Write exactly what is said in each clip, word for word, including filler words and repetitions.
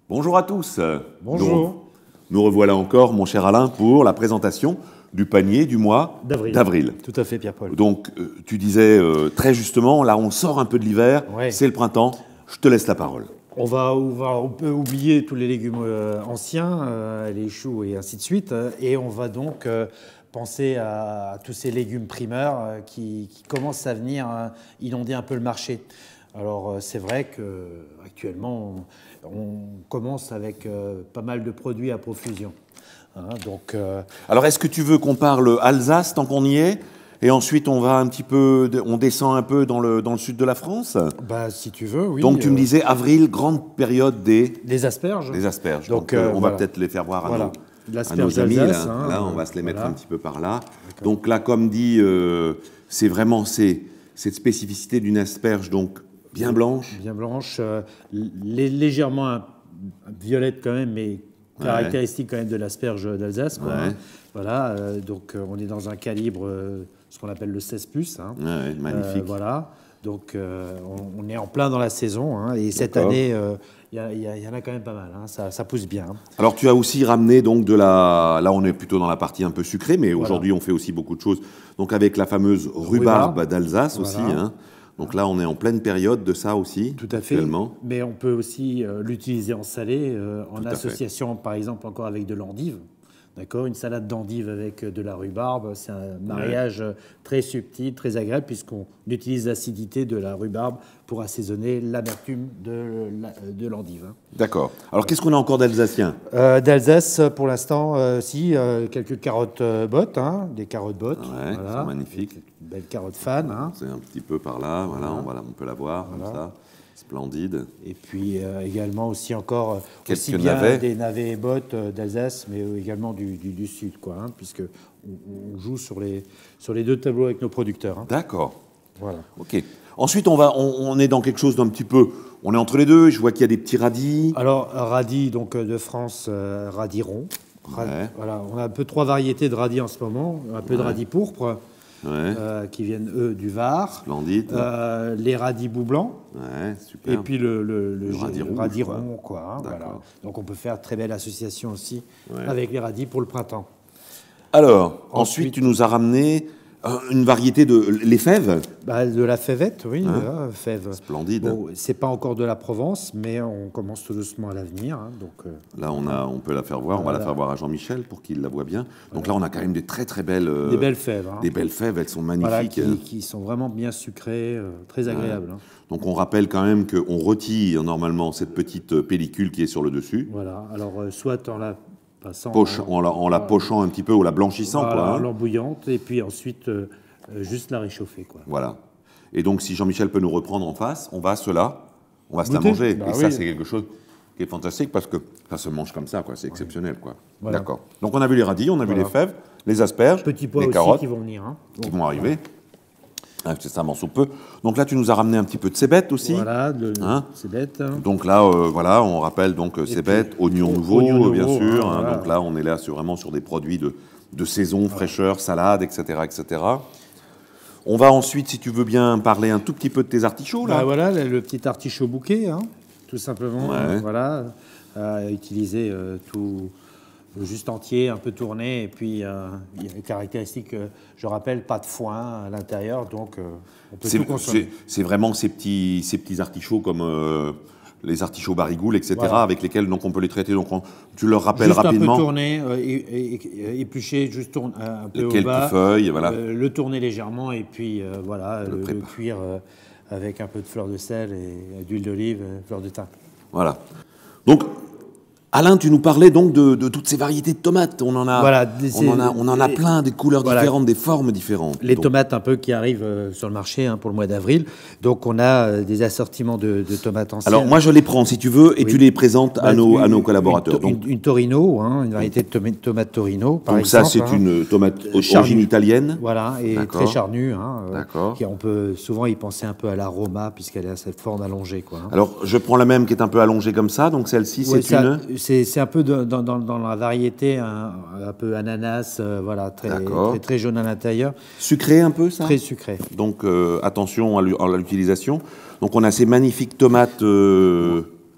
Bonjour à tous. Bonjour. Donc, nous revoilà encore, mon cher Alain, pour la présentation du panier du mois d'avril. Tout à fait, Pierre-Paul. Donc, euh, tu disais euh, très justement, là, on sort un peu de l'hiver, Ouais. c'est le printemps. Je te laisse la parole. On, va, on, va, on peut oublier tous les légumes euh, anciens, euh, les choux et ainsi de suite, euh, et on va donc euh, penser à, à tous ces légumes primeurs euh, qui, qui commencent à venir euh, inonder un peu le marché. Alors euh, c'est vrai qu'actuellement, on, on commence avec euh, pas mal de produits à profusion. Hein, donc, euh, Alors, est-ce que tu veux qu'on parle Alsace tant qu'on y est? Et ensuite, on va un petit peu, on descend un peu dans le, dans le sud de la France. bah, si tu veux, oui. Donc, tu euh, me disais avril, grande période des, des asperges. des asperges. Donc, Donc, euh, euh, on voilà. va peut-être les faire voir à, Voilà. nos, De à l'asperge nos amis. Là, d'Alsace, hein, Là, on euh, va se les mettre voilà. un petit peu par là. Donc là, comme dit, euh, c'est vraiment c'est, cette spécificité d'une asperge donc bien blanche. Bien blanche, euh, lé- légèrement un- violette quand même, mais caractéristique quand même de l'asperge d'Alsace. quoi, Ouais. hein. Voilà, euh, donc euh, on est dans un calibre, euh, ce qu'on appelle le seize plus. hein. Ouais, ouais, magnifique. Euh, voilà, donc euh, on, on est en plein dans la saison, hein, et cette D'accord. année, euh, il y, a- il y a- il y en a quand même pas mal, hein, ça, ça pousse bien. hein. Alors tu as aussi ramené donc de la, là on est plutôt dans la partie un peu sucrée, mais aujourd'hui on fait aussi beaucoup de choses. Donc avec la fameuse rhubarbe Rhubarbe. d'Alsace aussi. Voilà. Hein. Donc là on est en pleine période de ça aussi. Tout à fait. Actuellement. Mais on peut aussi euh, l'utiliser en salé, euh, en Tout à association, par exemple, encore avec de l'endive. D'accord, une salade d'endive avec euh, de la rhubarbe, c'est un mariage euh, très subtil, très agréable, puisqu'on utilise l'acidité de la rhubarbe pour assaisonner l'amertume de, la- de l'endive. hein. D'accord. Alors qu'est-ce qu'on a encore d'alsacien? Euh, D'Alsace, pour l'instant, euh, si, euh, quelques carottes euh, bottes, hein, des carottes bottes. Ouais, c'est magnifique. Une belle carotte fan. hein. C'est un petit peu par là, voilà, Voilà. on, va- on peut la voir comme ça. Splendide. Et puis euh, également aussi encore euh, Quelques aussi bien navets. des navets et bottes euh, d'Alsace, mais euh, également du, du, du sud, quoi, hein, puisque on, on joue sur les sur les deux tableaux avec nos producteurs. hein. D'accord. Voilà. Ok. Ensuite on va, on, on est dans quelque chose d'un petit peu, on est entre les deux. Je vois qu'il y a des petits radis. Alors radis donc euh, de France, euh, radis rond. Ra- Ouais. Voilà, on a un peu trois variétés de radis en ce moment, un peu de radis pourpre Ouais. euh, qui viennent eux du Var, Splendide. euh, les radis bout blanc. Ouais, super. Et puis le, le, le, Le radis le rouge, radis quoi. rond, quoi. hein, D'accord. voilà. Donc on peut faire très belle association aussi Ouais. avec les radis pour le printemps. Alors, ensuite, Ensuite- tu nous as ramené euh, une variété de les fèves. Bah, de la fèvette, oui, voilà, fève. Splendide. Bon, c'est pas encore de la Provence, mais on commence tout doucement à l'avenir. hein, donc, euh, Là, on a, on peut la faire voir. On va la Voilà. faire voir à Jean-Michel pour qu'il la voit bien. Donc là, on a quand même des très très belles. euh, des belles fèves. hein. Des belles fèves. Elles sont Voilà, magnifiques. qui, qui sont vraiment bien sucrées, euh, très agréables. hein. Donc on rappelle quand même qu'on retire normalement cette petite euh, pellicule qui est sur le dessus, Voilà. Alors, euh, soit en la passant Poche, en, en, la, en la pochant un petit peu ou la blanchissant, voilà, quoi. en hein. l'embouillante, et puis ensuite euh, euh, juste la réchauffer. Quoi. Voilà. Et donc, si Jean-Michel peut nous reprendre en face, on va cela, on va se la Goûter. manger. Bah Et ça, oui. c'est quelque chose qui est fantastique parce que ça se mange comme ça, quoi. C'est exceptionnel, quoi. Voilà. D'accord. Donc, on a vu les radis, on a vu Voilà. les fèves, les asperges, Petits pois les aussi carottes qui vont venir. hein. qui Bon, vont arriver. Ah, c'est ça, sous peu. Donc là, tu nous as ramené un petit peu de cébettes aussi. Voilà, de- Hein c'est bête. hein. Donc là, euh, voilà, on rappelle donc euh, cébettes, puis, oignons o- nouveaux, oignons euh, bien nouveaux, sûr. hein, hein. voilà. Donc là, on est là sur, vraiment sur des produits de, de saison, fraîcheur, salade, et cetera, et cetera. On va ensuite, si tu veux bien, parler un tout petit peu de tes artichauts, là. Bah voilà, le, le petit artichaut bouquet, hein, tout simplement. Ouais. euh, Voilà, à utiliser euh, tout juste entier, un peu tourné, et puis euh, il y a une caractéristique, euh, je rappelle, pas de foin à l'intérieur, donc euh, on peut C'est tout consommer. c'est- c'est vraiment ces petits, ces petits artichauts comme euh, les artichauts barigoules, et cetera, Voilà. avec lesquels donc, on peut les traiter. Donc on- tu leur rappelles Juste rapidement un peu tourné, euh, et, et- et- épluché, juste tourne, euh, un peu les au quelques bas, feuilles, voilà. euh, le tourner légèrement, et puis euh, voilà, le, le prépare. cuire euh, avec un peu de fleur de sel et d'huile d'olive, euh, fleur de thym. Voilà. Donc, Alain, tu nous parlais donc de, de toutes ces variétés de tomates. On en a, Voilà, on en a, on en a les- plein, des couleurs voilà. différentes, des formes différentes. Les Donc, tomates un peu qui arrivent euh, sur le marché hein, pour le mois d'avril. Donc on a euh, des assortiments de, de tomates anciennes. Alors moi je les prends si tu veux et Oui. tu les présentes à Bah, nos, une- à nos une- collaborateurs. Une, Donc, une- une Torino, hein, une variété de toma- tomate Torino, par donc ça exemple. c'est hein. une tomate Euh, charnue. d'origine italienne. Voilà, et D'accord. très charnue. Hein, euh, D'accord. qui- on peut souvent y penser un peu à la Roma, puisqu'elle a cette forme allongée. Quoi, hein. Alors je prends la même qui est un peu allongée comme ça. Donc celle-ci Ouais, c'est ça- une. c'est c'est un peu de- dans, dans- dans la variété, un, un peu ananas, euh, voilà, très, D'accord. très, très jaune à l'intérieur, Sucrée un peu ça. très sucré. Donc euh, attention à l'u- à l'utilisation. Donc on a ces magnifiques tomates. euh,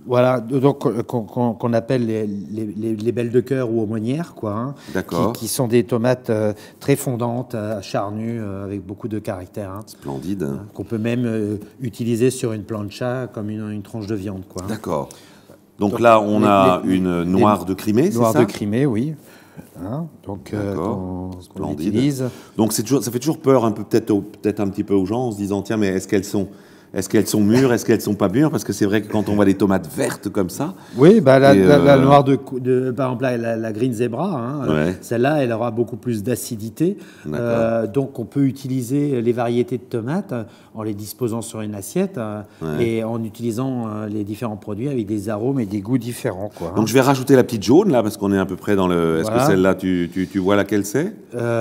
Voilà, donc qu'on qu'on- qu'on appelle les, les- les- les belles de cœur ou aumônières, quoi. Hein, D'accord. Qui, qui sont des tomates euh, très fondantes, euh, charnues, euh, avec beaucoup de caractère. Hein, Splendide. qu'on peut même euh, utiliser sur une plancha comme une, une tranche de viande, quoi. Hein. D'accord. Donc, Donc, là, on les- a les- une les- noire de Crimée, c'est Noire ça? de Crimée, oui. Hein, donc, euh, D'accord. qu'on qu'on Splendide. utilise. Donc c'est toujours, ça fait toujours peur un peu, peut-être au- peut-être un petit peu aux gens en se disant tiens, mais est-ce qu'elles sont, est-ce qu'elles sont mûres, est-ce qu'elles sont pas mûres? Parce que c'est vrai que quand on voit des tomates vertes comme ça, Oui, bah, la, Et, la- la euh, noire de, cou- de- par exemple, la, la- la Green Zebra, hein, Ouais. celle-là, elle aura beaucoup plus d'acidité. D'accord. Euh, donc, on peut utiliser les variétés de tomates euh, en les disposant sur une assiette euh, Ouais. et en utilisant euh, les différents produits avec des arômes et des goûts différents, quoi. Hein. donc je vais rajouter la petite jaune là parce qu'on est à peu près dans le. Est-ce Voilà. que celle-là, tu, tu, tu vois laquelle c'est?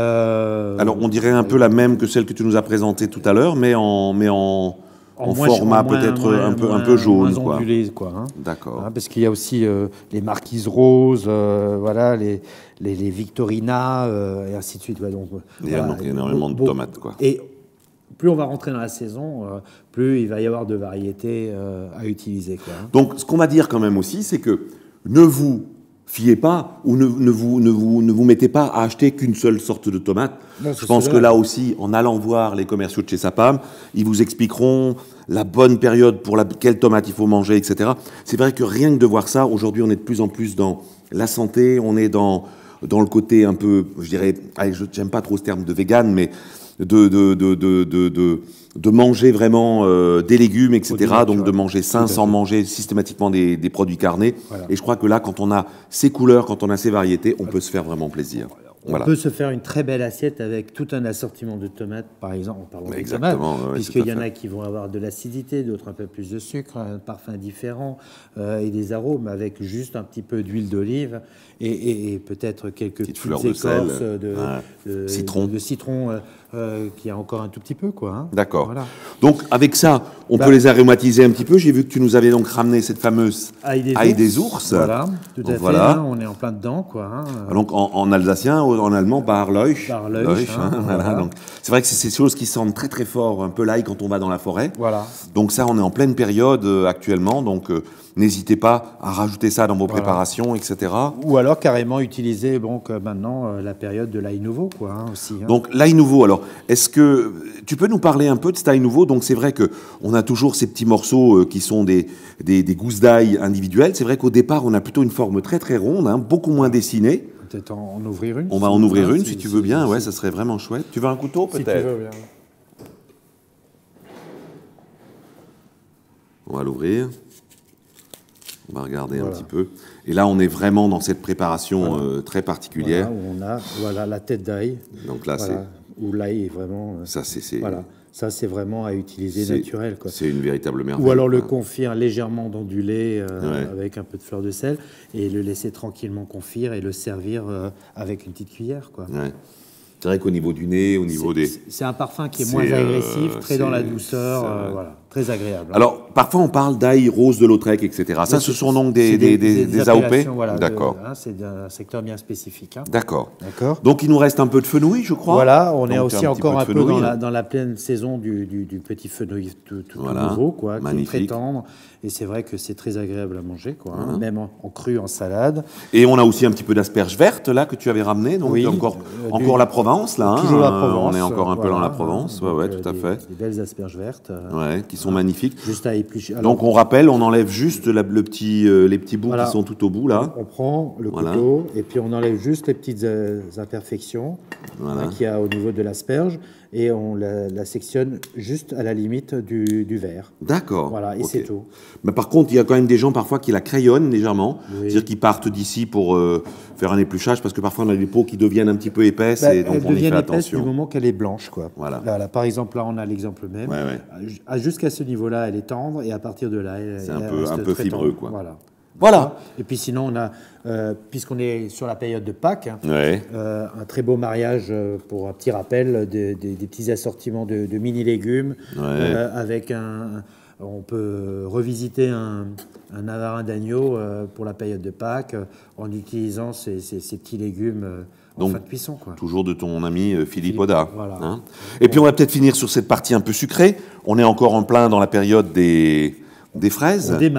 Euh, Alors on dirait un peu la même que celle que tu nous as présentée tout à l'heure, mais en, mais en, en moins- format en moins- peut-être moins- un peu, un moins- peu jaune, moins quoi. ondulé, quoi, hein. D'accord. Hein, parce qu'il y a aussi euh, les marquises roses, euh, voilà, les, les, les Victorina, euh, et ainsi de suite. Ouais, donc, Il y a voilà. donc énormément de Bon, tomates, quoi. Et plus on va rentrer dans la saison, euh, plus il va y avoir de variétés euh, à utiliser, quoi, hein. Donc, ce qu'on va dire quand même aussi, c'est que ne vous fiez pas ou ne, ne vous, ne, vous, ne vous mettez pas à acheter qu'une seule sorte de tomate. Non, Je c'est pense cela. que là aussi, en allant voir les commerciaux de chez Sapam, ils vous expliqueront la bonne période pour laquelle tomate il faut manger, et cetera. C'est vrai que rien que de voir ça, aujourd'hui, on est de plus en plus dans la santé, on est dans, dans le côté un peu, je dirais, allez, je n'aime pas trop ce terme de vegan, mais de, de, de, de, de, de, de manger vraiment euh, des légumes, et cetera. Produits Donc de naturels. manger sain Tout à sans fait. manger systématiquement des, des produits carnés. Voilà. Et je crois que là, quand on a ces couleurs, quand on a ces variétés, on peut se faire vraiment plaisir. On Voilà. peut se faire une très belle assiette avec tout un assortiment de tomates, par exemple, en parlant des Exactement, tomates, ouais, puisqu'il tout à y en fait. a qui vont avoir de l'acidité, d'autres un peu plus de sucre, un parfum différent euh, et des arômes avec juste un petit peu d'huile d'olive et, et- et peut-être quelques Petite petites fleur de écorces sel, de, ouais. de- Citron. de citron euh, euh, qui a encore un tout petit peu, quoi. Hein. D'accord. Voilà. Donc avec ça, on Bah- peut les aromatiser un petit peu. J'ai vu que tu nous avais donc ramené cette fameuse Ail des, ail ours. des ours. Voilà, tout Donc à fait. voilà. Hein, on est en plein dedans, quoi. Hein. Donc en, en alsacien, ou en allemand, Barleuch. Barleuch, Leuch, hein, hein, voilà. voilà. Donc c'est vrai que c'est ces choses qui sentent très très fort, un peu l'ail quand on va dans la forêt. Voilà. Donc ça, on est en pleine période euh, actuellement. Donc euh, n'hésitez pas à rajouter ça dans vos Voilà. préparations, et cetera. Ou alors carrément utiliser bon, que maintenant euh, la période de l'ail nouveau, quoi, hein, aussi. Hein. Donc l'ail nouveau, alors, est-ce que tu peux nous parler un peu de cet ail nouveau? Donc c'est vrai que on a toujours ces petits morceaux euh, qui sont des, des, des gousses d'ail individuelles. C'est vrai qu'au départ, on a plutôt une forme très très ronde, hein, beaucoup moins dessinée. Peut-être en, en ouvrir une. On va si- en ouvrir hein, une si, tu veux bien, si- ouais, ça serait vraiment chouette. Tu veux un couteau si tu peut-être? veux bien. On va l'ouvrir. On va regarder un Voilà. petit peu. Et là, on est vraiment dans cette préparation Voilà. euh, très particulière. Voilà, où on a voilà, la tête d'ail. Donc là, Voilà, où l'ail est vraiment. euh, c'est ça, c'est c'est- Voilà. Ça, c'est vraiment à utiliser c'est- naturel, quoi. c'est une véritable merveille. Ou alors le quoi. confire légèrement ondulé euh, Ouais. avec un peu de fleur de sel et le laisser tranquillement confire et le servir euh, avec une petite cuillère, quoi. Ouais. C'est vrai qu'au niveau du nez, au niveau C'est- des... c'est- C'est un parfum qui est c'est, moins euh, agressif, très dans la c'est- douceur, c'est, euh, euh, voilà, très agréable. hein. Alors, parfois, on parle d'ail rose de Lautrec, et cetera. Ça, Mais ce c'est- sont donc des, c'est des, des, des A O P? appellations, voilà, de- D'accord. hein, c'est un secteur bien spécifique. hein. D'accord. D'accord. Donc, il nous reste un peu de fenouil, je crois. Voilà, on est Donc, aussi un petit encore peu de un peu fenouil. dans la, dans la pleine saison du, du, du petit fenouil tout, tout Voilà, nouveau, quoi, qui est magnifique. très tendre. Et c'est vrai que c'est très agréable à manger, quoi, hein, même en, en cru, en salade. Et on a aussi un petit peu d'asperges vertes, là, que tu avais ramené. Donc, Oui, encore, euh, encore du- la Provence, là. hein. Toujours la Euh, Provence. On est encore un peu voilà, dans la hein, Provence. Ouais, donc, ouais, euh, tout à des- fait. Des belles asperges vertes. euh, Ouais, qui sont magnifiques. Juste à éplucher. Alors, Donc, on rappelle, on enlève juste la- le petit, euh, les petits bouts Voilà. qui sont tout au bout, là. on prend le Voilà. couteau et puis on enlève juste les petites euh, imperfections Voilà. hein, qu'il y a au niveau de l'asperge et on la, la sectionne juste à la limite du, du verre. D'accord. Voilà, et Ok. c'est tout. Mais par contre, il y a quand même des gens parfois qui la crayonnent légèrement, Oui. c'est-à-dire qu'ils partent d'ici pour euh, faire un épluchage, parce que parfois on a des peaux qui deviennent un petit peu épaisses, Bah, et donc elle on y devient fait épaisse du attention. moment qu'elle est blanche, quoi. Voilà. Là, par exemple, là, on a l'exemple même. Ouais, ouais. À- Jusqu'à ce niveau-là, elle est tendre, et à partir de là, elle, C'est un elle peu- reste un peu très fibreux, tendre. quoi. Voilà. Voilà. Et puis sinon, on a, euh, puisqu'on est sur la période de Pâques, hein, Ouais. euh, un très beau mariage euh, pour un petit rappel, des, des- des petits assortiments de, de mini légumes, Ouais. euh, avec un, on peut revisiter un, un navarin d'agneau euh, pour la période de Pâques euh, en utilisant ces, ces- ces petits légumes euh, en Donc, fin de cuisson, quoi. Toujours de ton ami euh, Philippe Philippe, Oda. voilà. hein. Et puis on va peut-être finir sur cette partie un peu sucrée. On est encore en plein dans la période des, des fraises. On démarre.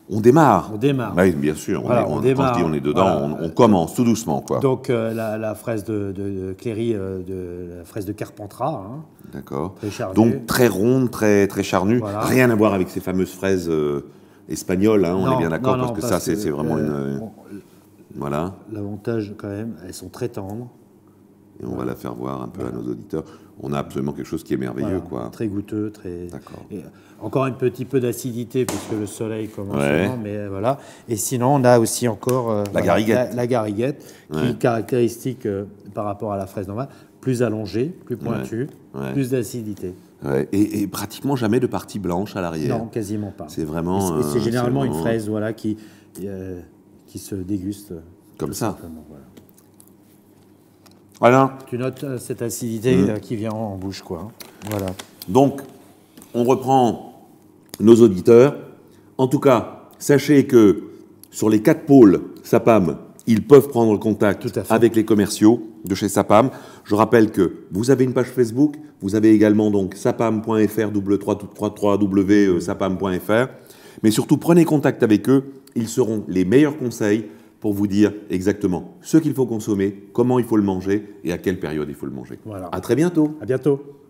On démarre. On démarre. Oui, bien sûr. Voilà, on est, on on, démarre. Quand on est dedans, Voilà. on, on commence tout doucement, quoi. Donc euh, la, la fraise de, de, de Cléry, euh, de, la fraise de Carpentras, hein, D'accord. très charnue. Donc très ronde, très, très charnue. Voilà. Rien à voir avec ces fameuses fraises euh, espagnoles, hein, on Non, est bien d'accord, non, parce non, que parce ça, c'est que, c'est vraiment euh, une... bon, Voilà. L'avantage, quand même, elles sont très tendres. Et on va la faire voir un peu à nos auditeurs. On a absolument quelque chose qui est merveilleux, Voilà, quoi. très goûteux, très. D'accord. Et encore un petit peu d'acidité puisque le soleil commence, Ouais. vraiment, mais euh, voilà. Et sinon, on a aussi encore euh, voilà, gariguette. La, la gariguette, qui Ouais. est caractéristique euh, par rapport à la fraise normale, plus allongée, plus pointue, Ouais. Ouais. plus d'acidité. Ouais. Et, et pratiquement jamais de partie blanche à l'arrière. Non, quasiment pas. C'est vraiment... Et c'est euh, généralement c'est une vraiment fraise, voilà, qui euh, qui se déguste. euh, Comme tout ça. simplement, voilà. Voilà. Tu notes euh, cette acidité Mmh. euh, qui vient en bouche, quoi. hein. Voilà. Donc, on reprend nos auditeurs. En tout cas, sachez que sur les quatre pôles SAPAM, ils peuvent prendre le contact Tout à fait. avec les commerciaux de chez SAPAM. Je rappelle que vous avez une page Facebook, vous avez également donc sapam point f r, w trois w sapam point f r. Mais surtout, prenez contact avec eux. Ils seront les meilleurs conseils pour vous dire exactement ce qu'il faut consommer, comment il faut le manger et à quelle période il faut le manger. Voilà. À très bientôt. À bientôt.